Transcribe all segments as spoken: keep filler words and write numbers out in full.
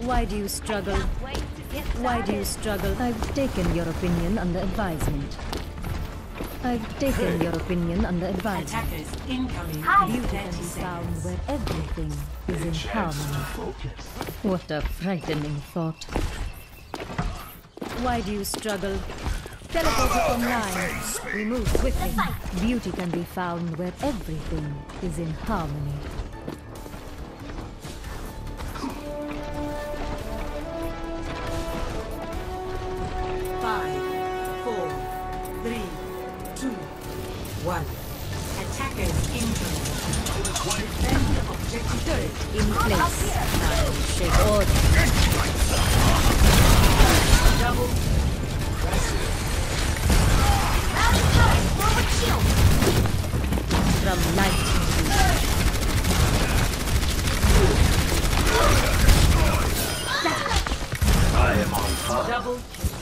Why do you struggle? Why do you struggle? I've taken your opinion under advisement. I've taken your opinion under advisement. Attackers incoming. Beauty can be found where everything is in harmony. What a frightening thought. Why do you struggle? Teleporter online. We move quickly. Beauty can be found where everything is in harmony. Five, four, three, two, one. Attackers incoming. Defend objective turret In place. Now shake order. double. From light I am on fire. Double.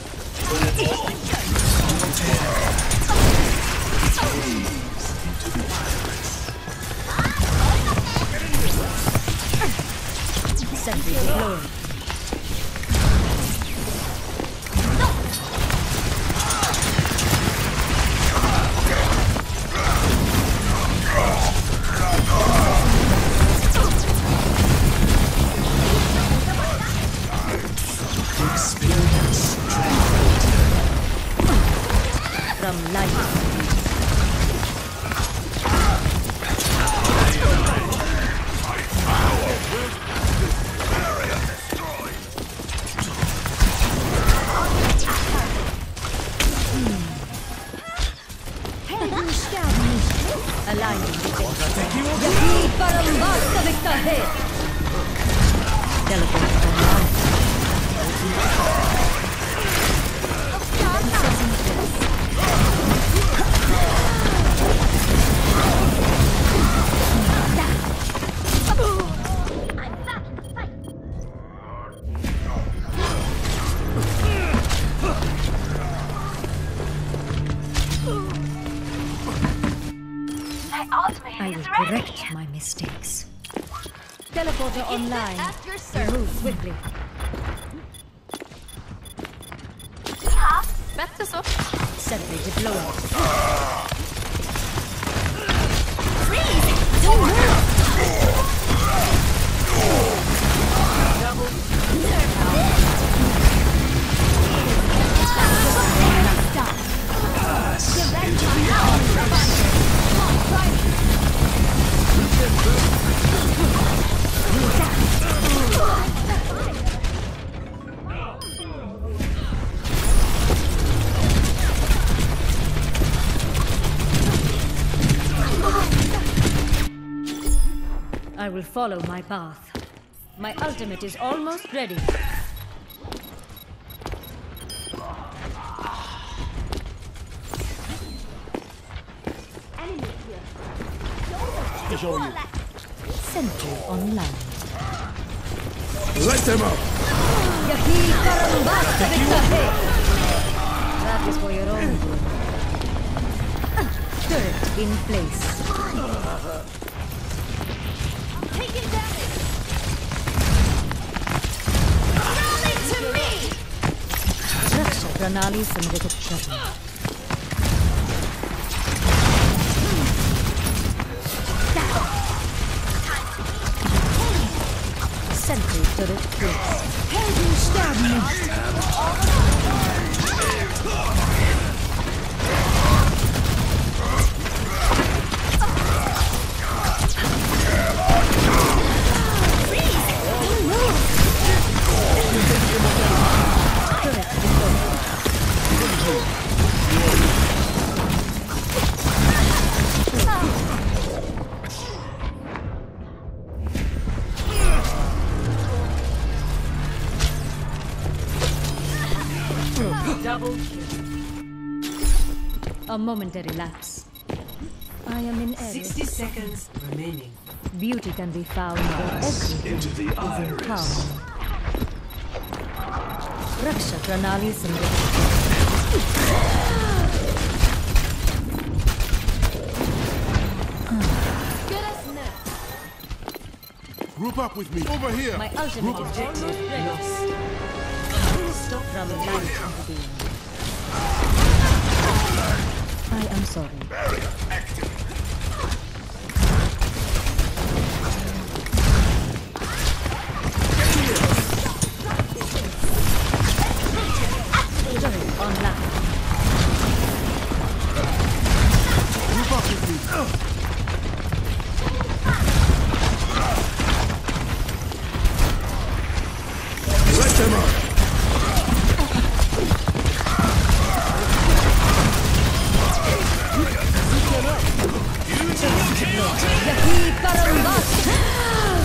sentry deployed. From light. Aligning Yahi Paramasa Victahe. Teleport online. I will correct my mistakes. Teleporter online. Move quickly. Bättre så. Sentry deployed. I will follow my path. My ultimate is almost ready. Show you. Sentry online. Let them out. Yahi Karambasta Victahe. That is for your own good. Turret in place. Taking damage. Rally to me. Raksha Pranali Samritakshati. Sentry turret placed. Helden sterben nicht. Double. A momentary lapse. I am in error. Sixty seconds remaining. Beauty can be found where everything Into the is in iris. harmony. Raksha Pranali Samritakshati. Good as new. Group up with me. Over here. My ultimate is Objective ready. lost. Stop from light into being. I am sorry. Barrier active. Turret online. Group up with me. Let them up. Yahi Karambas!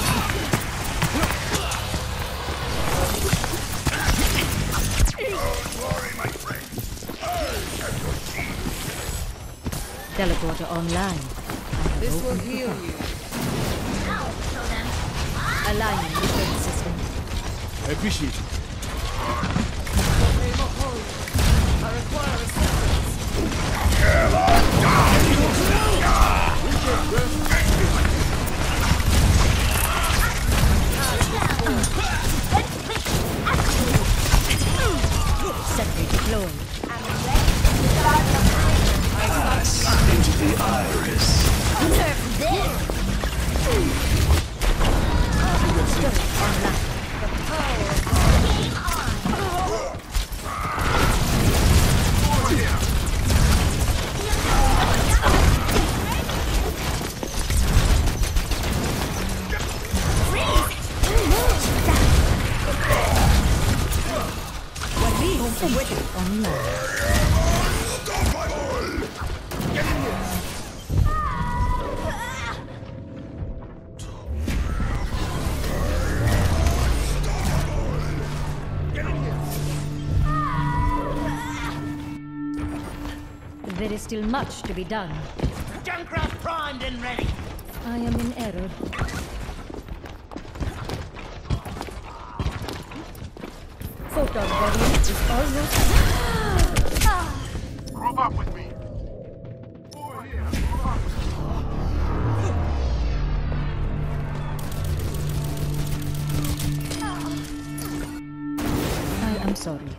Teleporter online. This will heal you. Aligning defense system. I appreciate it. I require assistance. Sentry deployed. Into the iris. Online. Sentry online. There is still much to be done. Junkrat primed and ready. I am in error. Photon variant is almost... Group up with me. Over here. Group up with me. I am sorry.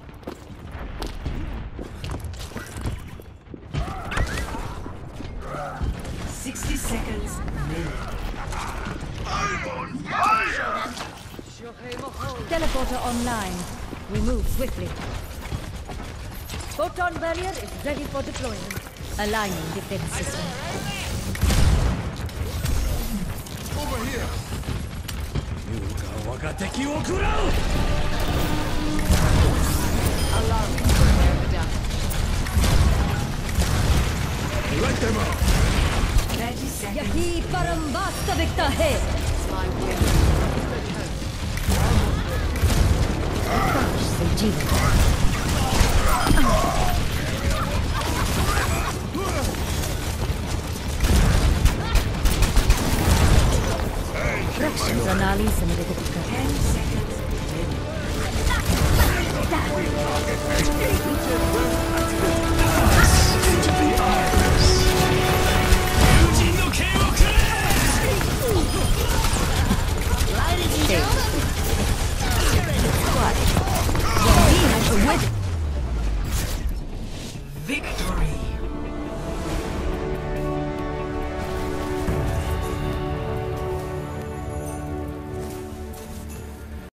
Sixty seconds remaining. Teleporter online. We move swiftly. Photon barrier is ready for deployment. Aligning defense system. Over here. Let them up. Thirty seconds. Yahi Parambasta Victa hai. Prakash se jeevan. Rakshan pranali samriddhit kar. Ten seconds remaining.